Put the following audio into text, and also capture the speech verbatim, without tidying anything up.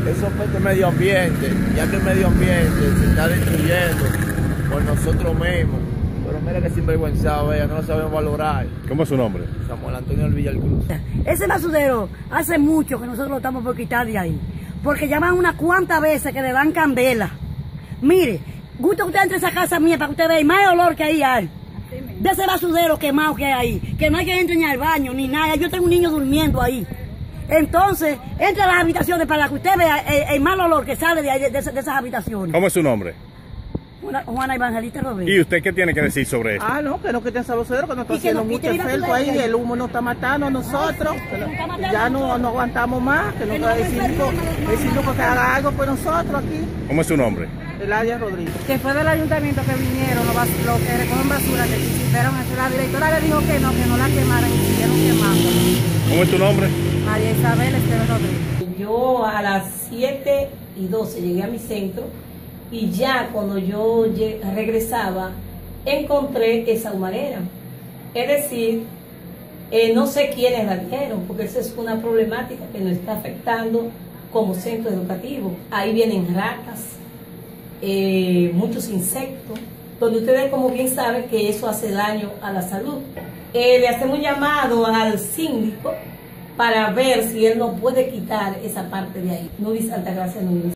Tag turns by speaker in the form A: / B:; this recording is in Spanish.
A: Eso afecta el medio ambiente, ya que el medio ambiente se está destruyendo por nosotros mismos. Pero mira que sinvergüenzado, ella no lo sabemos valorar.
B: ¿Cómo es su nombre?
A: Samuel Antonio del Villalcruz.
C: Ese basurero hace mucho que nosotros lo estamos por quitar de ahí. Porque llaman unas cuantas veces que le dan candela. Mire, gusta que usted entre a esa casa mía para que usted vea más olor que ahí hay. De ese basurero quemado que hay ahí. Que no hay que entrar ni al baño ni nada. Yo tengo un niño durmiendo ahí. Entonces, entre a las habitaciones para que usted vea el, el mal olor que sale de, ahí, de, de, de esas habitaciones.
B: ¿Cómo es su nombre?
C: Juana Evangelista Rodríguez.
B: ¿Y usted qué tiene que decir sobre esto?
D: Ah, no, que no quiten ese basurero, que nos está haciendo mucho efecto ahí, el humo nos está matando a nosotros, que no, ya no, no aguantamos más, que nos está diciendo que haga algo por nosotros aquí.
B: ¿Cómo es su nombre?
D: Eladia Rodríguez.
E: Que fue del ayuntamiento que vinieron, los, los que recogen basura, que quisieron hacer, la directora le dijo que no, que no la quemaran y siguieron quemando.
B: ¿Cómo es tu nombre?
E: María Isabel Esteban Rodríguez.
F: Yo a las siete y doce llegué a mi centro y ya cuando yo regresaba encontré esa humareda. Es decir, eh, no sé quiénes la dijeron, porque esa es una problemática que nos está afectando como centro educativo. Ahí vienen ratas, eh, muchos insectos, donde ustedes como bien saben que eso hace daño a la salud. Eh, le hacemos un llamado al síndico para ver si él no puede quitar esa parte de ahí. Nubis Altagracia Núñez.